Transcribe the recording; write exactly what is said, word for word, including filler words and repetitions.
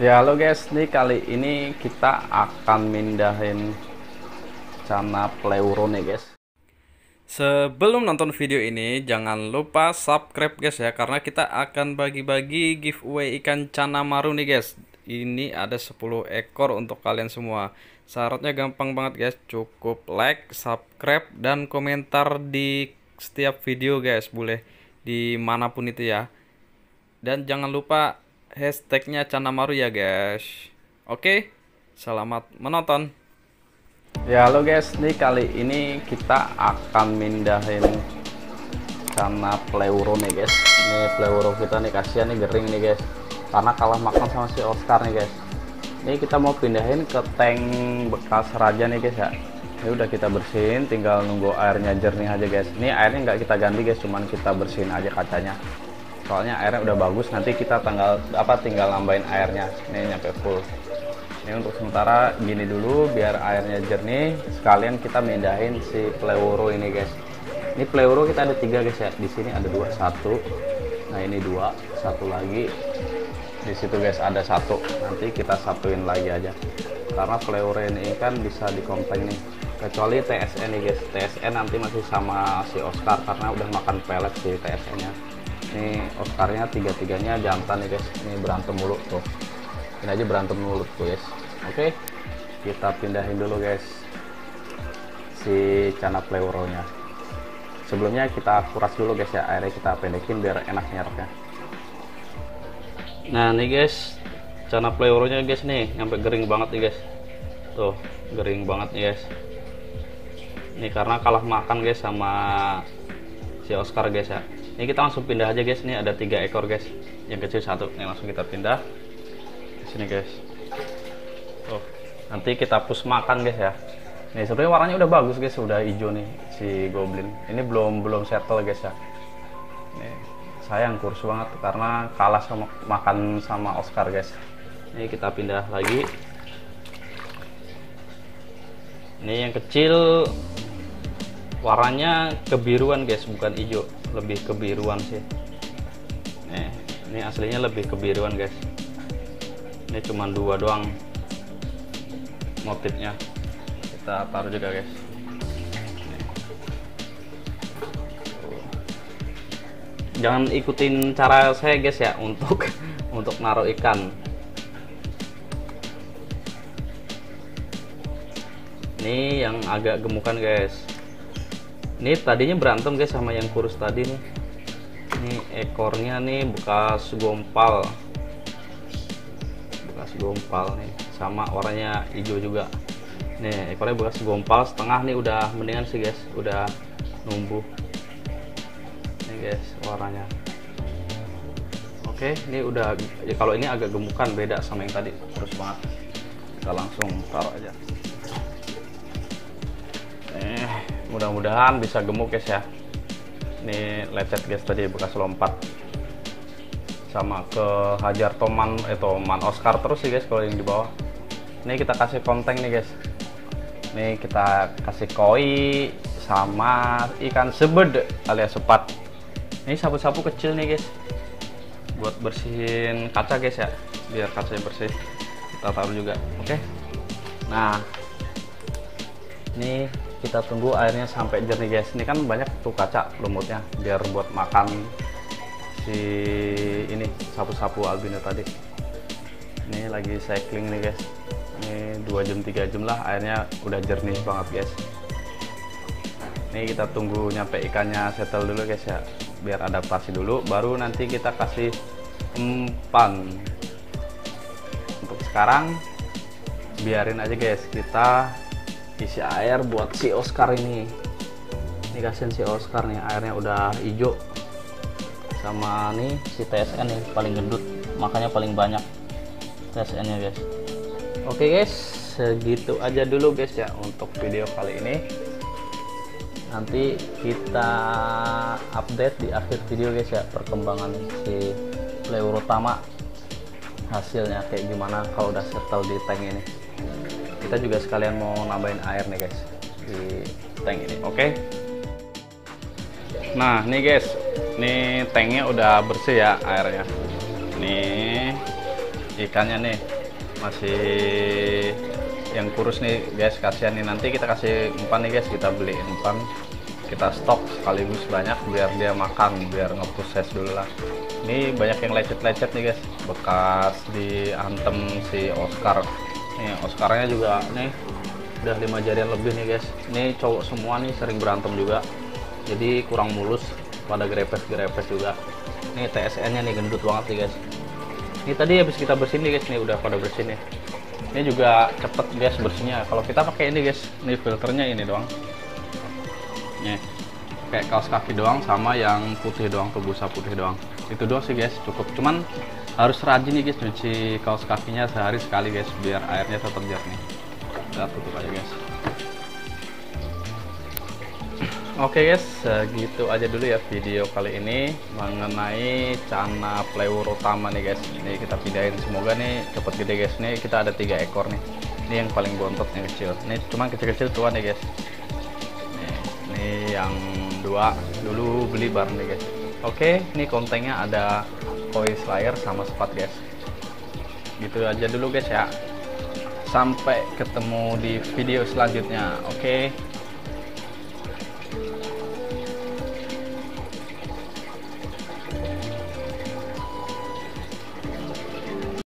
Ya halo guys, nih kali ini kita akan mindahin cana pleuro nih guys. Sebelum nonton video ini, jangan lupa subscribe guys ya, karena kita akan bagi-bagi giveaway ikan cana maru nih guys. Ini ada sepuluh ekor untuk kalian semua. Syaratnya gampang banget guys, cukup like, subscribe, dan komentar di setiap video guys, boleh dimanapun itu ya. Dan jangan lupa hashtagnya cana maru ya guys. Oke, selamat menonton. Ya halo guys, nih kali ini kita akan mindahin cana pleuro nih guys. Ini pleuro kita nih, kasihan nih, gering nih guys, karena kalah makan sama si Oscar nih guys. Ini kita mau pindahin ke tank bekas raja nih guys ya. Ini udah kita bersihin, tinggal nunggu airnya jernih aja guys. Ini airnya nggak kita ganti guys, cuman kita bersihin aja kacanya. Soalnya airnya udah bagus, nanti kita tanggal apa tinggal nambahin airnya. Ini nyampe full. Ini untuk sementara gini dulu biar airnya jernih, sekalian kita mindahin si pleuro ini guys. Ini pleuro kita ada tiga guys ya. Di sini ada dua, satu. Nah ini dua, satu lagi. Di situ guys ada satu. Nanti kita satuin lagi aja. Karena pleuro ini kan bisa dikompeng nih. Kecuali T S N nih guys. T S N nanti masih sama si Oscar karena udah makan pelet si T S N-nya. Ini Oscarnya tiga-tiganya jantan nih guys. Ini berantem mulu tuh. Ini aja berantem mulut tuh guys. Oke, kita pindahin dulu guys si cana pleuro nya. Sebelumnya kita kuras dulu guys ya, airnya kita pendekin biar enak nyerapnya. Nah nih guys, cana pleuro nya guys nih sampai gering banget nih guys. Tuh gering banget nih guys. Ini karena kalah makan guys sama si Oscar guys ya. Ini kita langsung pindah aja guys. Ini ada tiga ekor guys, yang kecil satu. Ini langsung kita pindah sini guys. Tuh, nanti kita push makan guys ya. Nih sebenarnya warnanya udah bagus guys, udah hijau nih si goblin. Ini belum belum settle guys ya. Nih sayang kurus banget karena kalah sama makan sama Oscar guys. Ini kita pindah lagi. Ini yang kecil warnanya kebiruan guys, bukan hijau, lebih kebiruan sih. Nih, ini aslinya lebih kebiruan guys. Ini cuma dua doang motifnya, kita taruh juga guys. Nih. Jangan ikutin cara saya guys ya untuk untuk naruh ikan. Ini yang agak gemukan guys. Ini tadinya berantem guys sama yang kurus tadi nih. Ini ekornya nih bekas gompal. Bekas gompal nih, sama warnanya hijau juga. Nih ekornya bekas gompal setengah nih, udah mendingan sih guys, udah numbuh. Nih guys warnanya. Oke, ini udah ya, kalau ini agak gemukan, beda sama yang tadi terus banget. Kita langsung taruh aja. Eh, mudah-mudahan bisa gemuk guys ya. Ini lecet guys, tadi bekas lompat sama ke hajar toman eh toman Oscar terus sih guys kalau yang di bawah. Ini kita kasih konteng nih guys. Nih kita kasih koi sama ikan sebed alias sepat. Ini sapu-sapu kecil nih guys, buat bersihin kaca guys ya, biar kacanya bersih. Kita taruh juga, oke. Nah ini kita tunggu airnya sampai jernih guys. Ini kan banyak tuh kaca lumutnya, biar buat makan si ini sapu-sapu albino tadi. Ini lagi cycling nih guys. Ini dua jam tiga jam lah, airnya udah jernih banget guys. Ini kita tunggu nyampe ikannya settle dulu guys ya, biar adaptasi dulu, baru nanti kita kasih umpan. Untuk sekarang biarin aja guys, kita isi air buat si Oscar ini. Ini kasihan si Oscar nih, airnya udah hijau. Sama nih si T S N nih paling gendut, makanya paling banyak T S N nya guys. Oke guys, segitu aja dulu guys ya untuk video kali ini. Nanti kita update di akhir video guys ya, perkembangan si pleuro utama, hasilnya kayak gimana kalau udah settle di tank ini. Kita juga sekalian mau nambahin air nih guys di tank ini. Oke. Nah nih guys, nih tanknya udah bersih ya airnya. Nih ikannya nih masih yang kurus nih guys, kasihan nih. Nanti kita kasih umpan nih guys, kita beli umpan, kita stok sekaligus banyak biar dia makan, biar ngeproses dulu lah. Ini banyak yang lecet-lecet nih guys, bekas diantem si Oscar. Nih Oscarnya juga nih udah lima jarian lebih nih guys. Ini cowok semua nih, sering berantem juga, jadi kurang mulus, pada grepes-grepes juga. Ini T S N nya nih gendut banget nih guys. Ini tadi habis kita bersihin nih guys, nih udah pada bersih nih. Ini juga cepet guys bersihnya. Kalau kita pakai ini guys, ini filternya ini doang. Nih, kayak kaos kaki doang, sama yang putih doang, tuh busa putih doang. Itu doang sih guys, cukup. Cuman harus rajin nih guys nyuci kaos kakinya sehari sekali guys, biar airnya tetap jernih. Kita tutup aja guys. Oke guys, segitu aja dulu ya video kali ini mengenai Channa Pleurothama nih guys. Ini kita pindahin, semoga nih cepet gede guys. Nih kita ada tiga ekor nih. Ini yang paling bontot, yang kecil. Ini cuman kecil-kecil tua nih guys. Nih, ini yang dua dulu beli bareng nih guys. Oke, ini kontennya ada koi slayer sama spot guys. Gitu aja dulu guys ya. Sampai ketemu di video selanjutnya. Oke.